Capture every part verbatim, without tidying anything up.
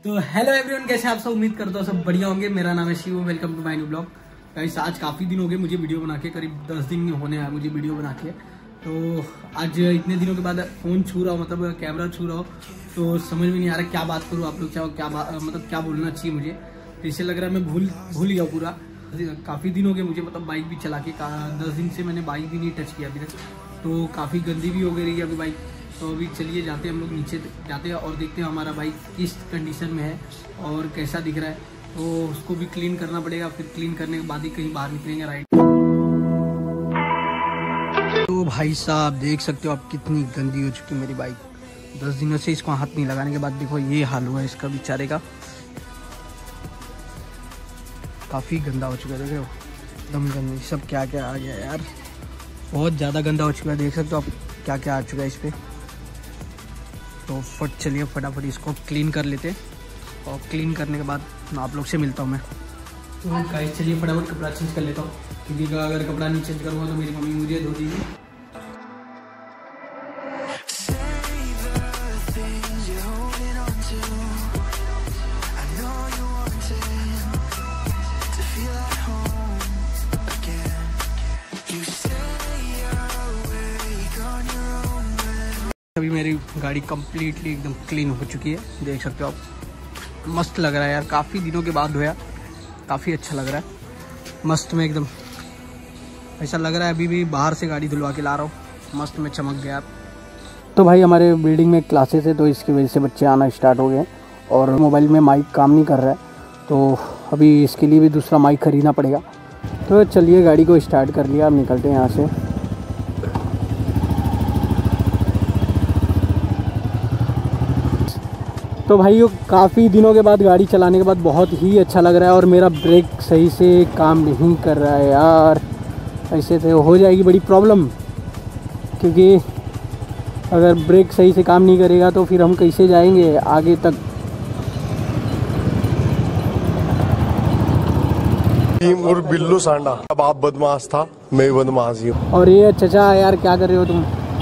तो hello everyone, कैसे आप सब? उम्मीद करता हूँ सब बढ़िया होंगे। मेरा नाम है Shiv, welcome to my new blog. Guys, आज काफ़ी दिन हो गए मुझे वीडियो बना के, करीब दस दिन होने आया मुझे वीडियो बना के। तो आज इतने दिनों के बाद फ़ोन छू रहा हो, मतलब कैमरा छू रहा हो, तो समझ में नहीं आ रहा क्या बात करूँ, आप लोग क्या क्या मतलब क्या बोलना चाहिए मुझे। तो इससे लग रहा है मैं भूल भूल गया पूरा। काफ़ी दिन हो गए मुझे, मतलब बाइक भी चला के दस दिन से मैंने बाइक भी नहीं टच किया अभी तक, तो काफ़ी गंदी भी हो गई है अभी बाइक। तो अभी चलिए जाते हैं हम लोग नीचे, जाते हैं और देखते हैं हमारा बाइक किस कंडीशन में है और कैसा दिख रहा है। तो उसको भी क्लीन करना पड़ेगा, फिर क्लीन करने के बाद ही कहीं बाहर निकलेंगे राइड। तो भाई साहब देख सकते हो आप कितनी गंदी हो चुकी है मेरी बाइक। दस दिनों से इसको हाथ नहीं लगाने के बाद देखो ये हाल हुआ है इसका बेचारे का। काफ़ी गंदा हो चुका है, देखो एकदम गंदी। सब क्या क्या आ गया यार, बहुत ज़्यादा गंदा हो चुका है। देख सकते हो आप क्या क्या आ चुका है इस पर। तो फट चलिए फटाफट इसको क्लीन कर लेते और क्लीन करने के बाद आप लोग से मिलता हूँ मैं। तो गाइस चलिए फटाफट कपड़ा चेंज कर लेता हूँ, क्योंकि अगर कपड़ा नहीं चेंज करूँगा तो मेरी मम्मी मुझे धो देगी। अभी मेरी गाड़ी कम्प्लीटली एकदम क्लीन हो चुकी है, देख सकते हो आप। मस्त लग रहा है यार, काफ़ी दिनों के बाद धोया, काफ़ी अच्छा लग रहा है। मस्त में एकदम ऐसा लग रहा है अभी भी बाहर से गाड़ी धुलवा के ला रहा हूँ। मस्त में चमक गया। तो भाई हमारे बिल्डिंग में क्लासेस है, तो इसकी वजह से बच्चे आना स्टार्ट हो गए और मोबाइल में माइक काम नहीं कर रहा है, तो अभी इसके लिए भी दूसरा माइक ख़रीदना पड़ेगा। तो चलिए गाड़ी को स्टार्ट कर लिया, अब निकलते हैं यहाँ से। तो भाइयों काफ़ी दिनों के बाद गाड़ी चलाने के बाद बहुत ही अच्छा लग रहा है, और मेरा ब्रेक सही से काम नहीं कर रहा है यार। ऐसे तो हो जाएगी बड़ी प्रॉब्लम, क्योंकि अगर ब्रेक सही से काम नहीं करेगा तो फिर हम कैसे जाएंगे आगे तक। और बिल्लू सांडा, अब आप बदमाश था, मैं बदमाश ही हूँ। और ये चचा यार क्या कर रहे हो तुम?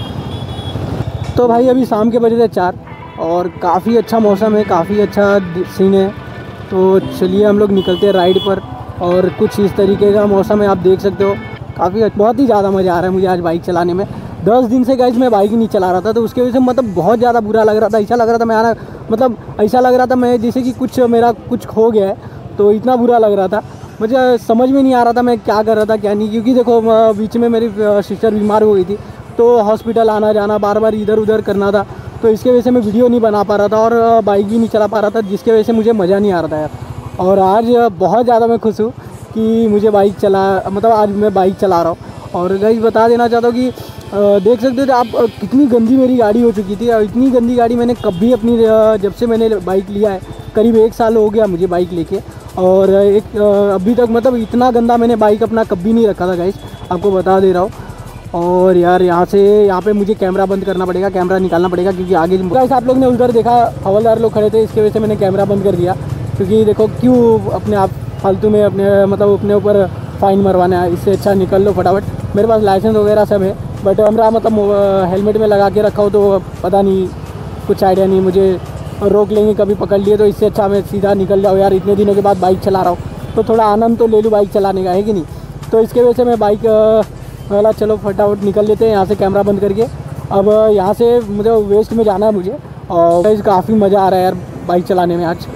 तो भाई अभी शाम के बजे थे चार और काफ़ी अच्छा मौसम है, काफ़ी अच्छा सीन है। तो चलिए हम लोग निकलते हैं राइड पर, और कुछ इस तरीके का मौसम है, आप देख सकते हो। काफ़ी बहुत ही ज़्यादा मज़ा आ रहा है मुझे आज बाइक चलाने में। दस दिन से गाइस मैं बाइक ही नहीं चला रहा था, तो उसके वजह से मतलब बहुत ज़्यादा बुरा लग रहा था। ऐसा लग रहा था मैं आना मतलब ऐसा लग रहा था मैं जैसे कि कुछ मेरा कुछ खो गया है, तो इतना बुरा लग रहा था। मुझे समझ में नहीं आ रहा था मैं क्या कर रहा था क्या नहीं, क्योंकि देखो बीच में मेरी सिस्टर बीमार हो गई थी, तो हॉस्पिटल आना जाना बार बार इधर उधर करना था, तो इसके वजह से मैं वीडियो नहीं बना पा रहा था और बाइक भी नहीं चला पा रहा था, जिसके वजह से मुझे मज़ा नहीं आ रहा था यार। और आज बहुत ज़्यादा मैं खुश हूँ कि मुझे बाइक चला मतलब आज मैं बाइक चला रहा हूँ। और गाइस बता देना चाहता हूँ कि देख सकते थे आप कितनी गंदी मेरी गाड़ी हो चुकी थी। और इतनी गंदी गाड़ी मैंने कभी अपनी, जब से मैंने बाइक लिया है करीब एक साल हो गया मुझे बाइक लेके, और एक अभी तक मतलब इतना गंदा मैंने बाइक अपना कभी नहीं रखा था गाइस, आपको बता दे रहा हूँ। और यार यहाँ से यहाँ पे मुझे कैमरा बंद करना पड़ेगा, कैमरा निकालना पड़ेगा, क्योंकि आगे गाइस आप लोग ने उधर देखा हवलदार लोग खड़े थे, इसके वजह से मैंने कैमरा बंद कर दिया। क्योंकि देखो क्यों अपने आप फालतू में अपने मतलब अपने ऊपर फ़ाइन मरवाना है, इससे अच्छा निकल लो फटाफट। मेरे पास लाइसेंस वगैरह सब है, बट कैमरा मतलब हेलमेट में लगा के रखा हो तो पता नहीं, कुछ आइडिया नहीं, मुझे रोक लेंगे कभी पकड़ लिए, तो इससे अच्छा मैं सीधा निकल जाऊँ यार। इतने दिनों के बाद बाइक चला रहा हूँ तो थोड़ा आनंद तो ले लूँ बाइक चलाने का, है कि नहीं? तो इसके वजह से मैं बाइक वाला चलो फटाफट निकल लेते हैं यहाँ से कैमरा बंद करके। अब यहाँ से मुझे वेस्ट में जाना है मुझे, और काफ़ी मज़ा आ रहा है यार बाइक चलाने में आज।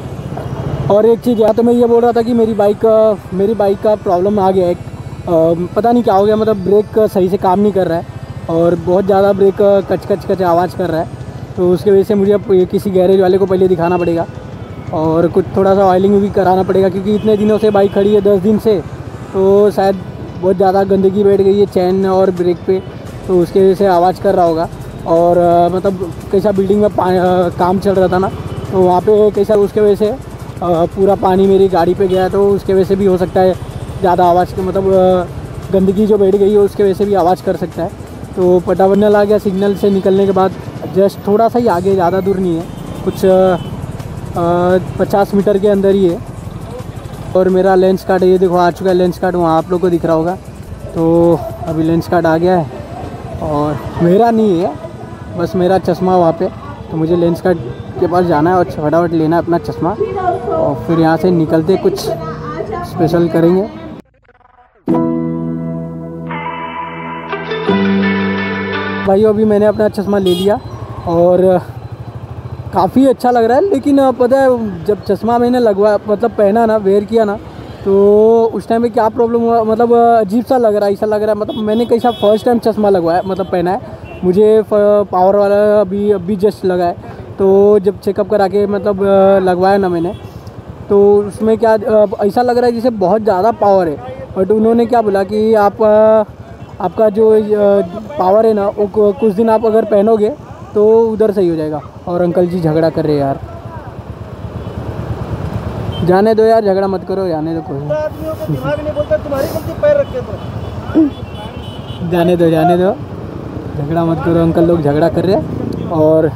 और एक चीज़ यार, तो मैं ये बोल रहा था कि मेरी बाइक मेरी बाइक का प्रॉब्लम आ गया है, पता नहीं क्या हो गया, मतलब ब्रेक सही से काम नहीं कर रहा है और बहुत ज़्यादा ब्रेक कच कच कच आवाज़ कर रहा है। तो उसकी वजह से मुझे किसी गैरेज वाले को पहले दिखाना पड़ेगा और कुछ थोड़ा सा ऑयलिंग भी कराना पड़ेगा, क्योंकि इतने दिनों से बाइक खड़ी है, दस दिन से, तो शायद बहुत ज़्यादा गंदगी बैठ गई है चैन और ब्रेक पे, तो उसके वजह से आवाज़ कर रहा होगा। और आ, मतलब कैसा बिल्डिंग में आ, काम चल रहा था ना, तो वहाँ पे कैसा उसके वजह से आ, पूरा पानी मेरी गाड़ी पे गया, तो उसके वजह से भी हो सकता है ज़्यादा आवाज़ के मतलब आ, गंदगी जो बैठ गई है उसके वजह से भी आवाज़ कर सकता है। तो पटावरनल आ गया, सिग्नल से निकलने के बाद जस्ट थोड़ा सा ही आगे, ज़्यादा दूर नहीं है, कुछ पचास मीटर के अंदर ही है। और मेरा लेंस कार्ड ये देखो आ चुका है, लेंस कार्ड वहाँ आप लोग को दिख रहा होगा। तो अभी लेंस कार्ड आ गया है, और मेरा नहीं है, बस मेरा चश्मा वहाँ पे, तो मुझे लेंस कार्ड के पास जाना है और फटाफट लेना है अपना चश्मा और फिर यहाँ से निकलते कुछ स्पेशल करेंगे। भाइयों अभी मैंने अपना चश्मा ले लिया और काफ़ी अच्छा लग रहा है, लेकिन पता है जब चश्मा मैंने लगवाया मतलब पहना ना, वेयर किया ना, तो उस टाइम पे क्या प्रॉब्लम हुआ, मतलब अजीब सा लग रहा है, ऐसा लग रहा है मतलब मैंने कैसा फर्स्ट टाइम चश्मा लगवाया मतलब पहना है, मुझे पावर वाला अभी अभी जस्ट लगा है। तो जब चेकअप करा के मतलब लगवाया ना मैंने, तो उसमें क्या ऐसा लग रहा है जैसे बहुत ज़्यादा पावर है, बट उन्होंने क्या बोला कि आप आपका जो पावर है ना वो कुछ दिन आप अगर पहनोगे तो उधर सही हो जाएगा। और अंकल जी झगड़ा कर रहे हैं यार, जाने दो यार, झगड़ा मत करो, जाने दो, कोई आदमियों का दिमाग नहीं बोलता, तुम्हारी गलती पैर रख के तो जाने दो जाने दो, झगड़ा मत करो, अंकल लोग झगड़ा कर रहे हैं। और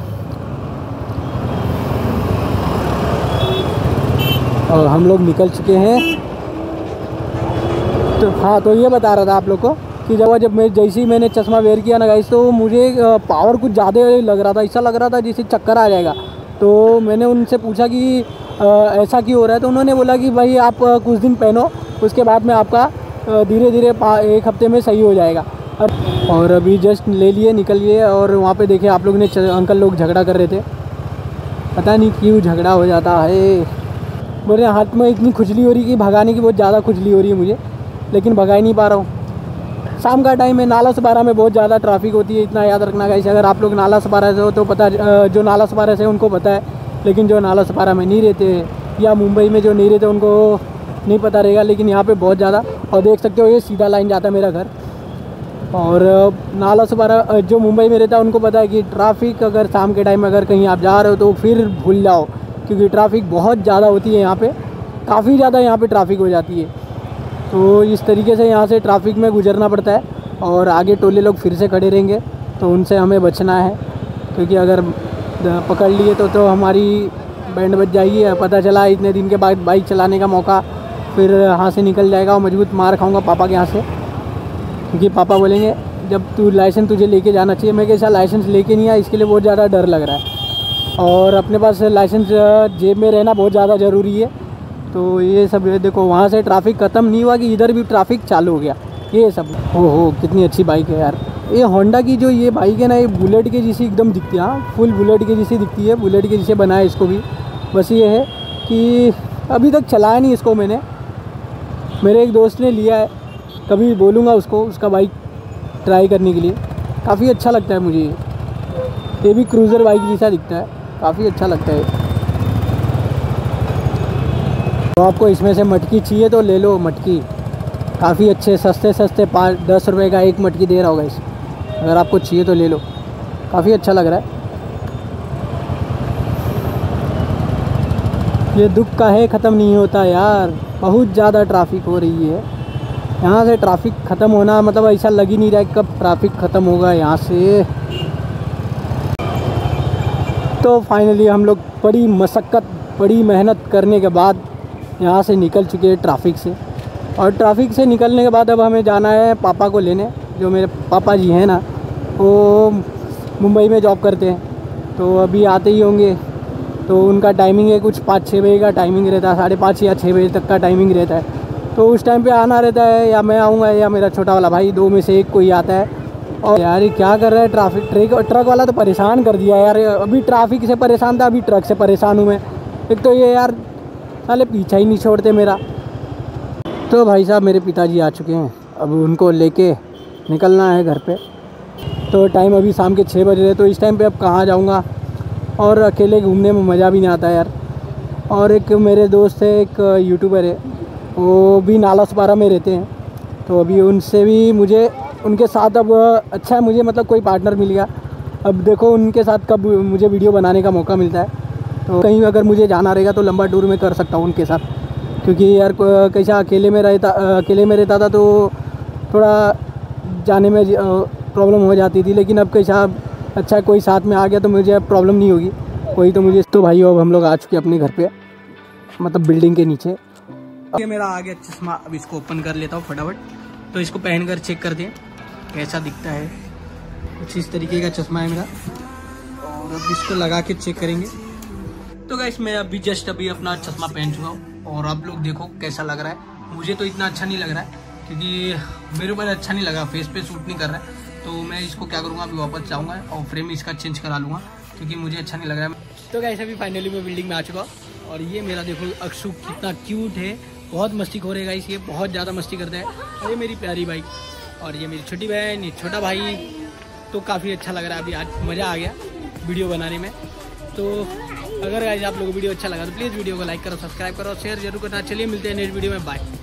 और हम लोग निकल चुके हैं। तो हाँ, तो ये बता रहा था आप लोग को कि जब जब मैं जैसे ही मैंने चश्मा वेयर किया ना गाइस, तो मुझे पावर कुछ ज़्यादा लग रहा था, ऐसा लग रहा था जैसे चक्कर आ जाएगा। तो मैंने उनसे पूछा कि आ, ऐसा क्यों हो रहा है, तो उन्होंने बोला कि भाई आप कुछ दिन पहनो, उसके बाद में आपका धीरे धीरे एक हफ्ते में सही हो जाएगा। और अभी जस्ट ले लिए, निकल लिए और वहाँ पे देखे आप लोग ने अंकल लोग झगड़ा कर रहे थे, पता नहीं क्यों झगड़ा हो जाता है। मेरे हाथ में इतनी खुजली हो रही कि भगाने की बहुत ज़्यादा खुजली हो रही है मुझे, लेकिन भगा ही नहीं पा रहा हूँ। शाम का टाइम है, नाला सपारा में बहुत ज़्यादा ट्रैफिक होती है, इतना याद रखना गाइस। अगर आप लोग नाला सपारा से हो तो पता, जो नाला सपारा से उनको पता है, लेकिन जो नाला सपारा में नहीं रहते या मुंबई में जो नहीं रहते उनको नहीं पता रहेगा, लेकिन यहाँ पे बहुत ज़्यादा। और देख सकते हो ये सीधा लाइन जाता है मेरा घर। और नाला सपारा जो मुंबई में रहता है उनको पता है कि ट्रैफिक अगर शाम के टाइम में अगर कहीं आप जा रहे हो तो फिर भूल जाओ, क्योंकि ट्रैफिक बहुत ज़्यादा होती है यहाँ पे, काफ़ी ज़्यादा यहाँ पे ट्रैफिक हो जाती है। तो इस तरीके से यहाँ से ट्रैफिक में गुजरना पड़ता है। और आगे टोले लोग फिर से खड़े रहेंगे, तो उनसे हमें बचना है, क्योंकि अगर पकड़ लिए तो तो हमारी बैंड बज जाएगी। पता चला इतने दिन के बाद बाइक चलाने का मौका फिर हाथ से निकल जाएगा और मजबूत मार खाऊंगा पापा के यहाँ से, क्योंकि पापा बोलेंगे जब तू लाइसेंस तुझे लेके जाना चाहिए। मैं कैसा लाइसेंस लेके नहीं आया, इसके लिए बहुत ज़्यादा डर लग रहा है। और अपने पास लाइसेंस जेब में रहना बहुत ज़्यादा ज़रूरी है। तो ये सब देखो, वहाँ से ट्रैफिक ख़त्म नहीं हुआ कि इधर भी ट्रैफिक चालू हो गया। ये सब हो हो कितनी अच्छी बाइक है यार। ये होंडा की जो ये बाइक है ना, ये बुलेट के जैसी एकदम दिखती है। हाँ, फुल बुलेट के जैसी दिखती है, बुलेट के जैसे बनाया इसको भी। बस ये है कि अभी तक चलाया नहीं इसको मैंने, मेरे एक दोस्त ने लिया है, कभी बोलूँगा उसको उसका बाइक ट्राई करने के लिए। काफ़ी अच्छा लगता है मुझे, ये भी क्रूज़र बाइक जैसा दिखता है, काफ़ी अच्छा लगता है। तो आपको इसमें से मटकी चाहिए तो ले लो, मटकी काफ़ी अच्छे सस्ते सस्ते पाँच दस रुपए का एक मटकी दे रहा होगा इस, अगर आपको चाहिए तो ले लो, काफ़ी अच्छा लग रहा है। ये दुख का है ख़त्म नहीं होता यार, बहुत ज़्यादा ट्रैफिक हो रही है यहाँ से। ट्रैफिक ख़त्म होना मतलब ऐसा लग ही नहीं रहा है कब ट्रैफिक ख़त्म होगा यहाँ से। तो फाइनली हम लोग बड़ी मशक्क़त बड़ी मेहनत करने के बाद यहाँ से निकल चुके हैं ट्रैफिक से। और ट्रैफिक से निकलने के बाद अब हमें जाना है पापा को लेने। जो मेरे पापा जी हैं ना, वो मुंबई में जॉब करते हैं, तो अभी आते ही होंगे। तो उनका टाइमिंग है कुछ पाँच छः बजे का टाइमिंग रहता है, साढ़े पाँच या छः बजे तक का टाइमिंग रहता है। तो उस टाइम पे आना रहता है, या मैं आऊँगा या मेरा छोटा वाला भाई, दो में से एक कोई आता है। और यार ये क्या कर रहा है ट्रैफिक, ट्रक ट्रक वाला तो परेशान कर दिया यार। अभी ट्रैफिक से परेशान था, अभी ट्रक से परेशान हूँ मैं। एक तो ये यार साले पीछा ही नहीं छोड़ते मेरा। तो भाई साहब मेरे पिताजी आ चुके हैं, अब उनको लेके निकलना है घर पे। तो टाइम अभी शाम के छः बज रहे, तो इस टाइम पे अब कहाँ जाऊँगा, और अकेले घूमने में मज़ा भी नहीं आता यार। और एक मेरे दोस्त है, एक यूट्यूबर है, वो भी नाला सपारा में रहते हैं, तो अभी उनसे भी मुझे उनके साथ अब अच्छा है, मुझे मतलब कोई पार्टनर मिल गया। अब देखो उनके साथ कब मुझे वीडियो बनाने का मौका मिलता है। तो कहीं अगर मुझे जाना रहेगा तो लंबा टूर में कर सकता हूँ उनके साथ, क्योंकि यार कैसा अकेले में रहता अकेले में रहता था तो थोड़ा जाने में प्रॉब्लम हो जाती थी। लेकिन अब कैसा अच्छा कोई साथ में आ गया तो मुझे अब प्रॉब्लम नहीं होगी कोई। तो मुझे तो भाई अब हम लोग आ चुके अपने घर पे, मतलब बिल्डिंग के नीचे। ये मेरा आ गया चश्मा, अब इसको ओपन कर लेता हूँ फटाफट। तो इसको पहन कर चेक कर दें कैसा दिखता है। कुछ इस तरीके का चश्मा है मेरा, और अब इसको लगा के चेक करेंगे तो गाइस मैं अभी जस्ट अभी अपना चश्मा पहन चुका हूँ और आप लोग देखो कैसा लग रहा है। मुझे तो इतना अच्छा नहीं लग रहा है क्योंकि मेरे ऊपर अच्छा नहीं लगा, फेस पे सूट नहीं कर रहा है। तो मैं इसको क्या करूँगा, अभी वापस जाऊँगा और फ्रेम इसका चेंज करा लूँगा क्योंकि मुझे अच्छा नहीं लग रहा है। तो गाइस अभी फाइनली मैं बिल्डिंग में आ चुका हूँ और ये मेरा देखो अक्षु कितना क्यूट है, बहुत मस्ती खोरेगा गाइस, ये बहुत ज़्यादा मस्ती करता है। और ये मेरी प्यारी भाई और ये मेरी छोटी बहन, ये छोटा भाई। तो काफ़ी अच्छा लग रहा है, अभी आज मज़ा आ गया वीडियो बनाने में। तो अगर गाइस आप लोगों को वीडियो अच्छा लगा तो प्लीज़ वीडियो को लाइक करो, सब्सक्राइब करो, शेयर जरूर करना। चलिए मिलते हैं नेक्स्ट वीडियो में, बाय।